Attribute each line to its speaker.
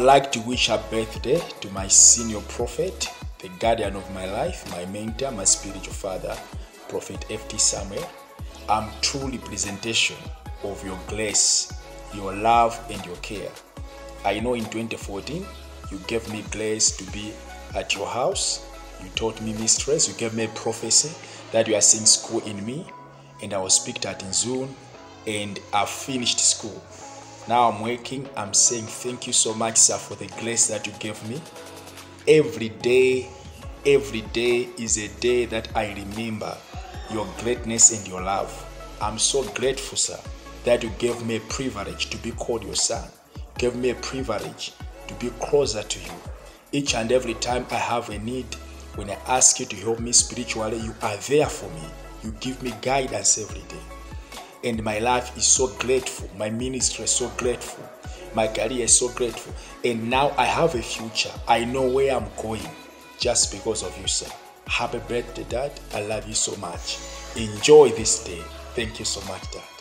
Speaker 1: like to wish a birthday to my senior prophet, the guardian of my life, my mentor, my spiritual father, Prophet F.T. Samuel. I'm true representation of your grace, your love, and your care. I know in 2014, you gave me grace to be at your house. You taught me mistress. You gave me a prophecy that you are seeing school in me, and I was picked at in Zoom, and I finished school. Now I'm working. I'm saying thank you so much, sir, for the grace that you gave me. Every day is a day that I remember your greatness and your love. I'm so grateful, sir, that you gave me a privilege to be called your son. Gave me a privilege to be closer to you. Each and every time I have a need, when I ask you to help me spiritually, you are there for me. You give me guidance every day. And my life is so grateful. My ministry is so grateful. My career is so grateful. And now I have a future. I know where I'm going just because of you, sir. Happy birthday, Dad. I love you so much. Enjoy this day. Thank you so much, Dad.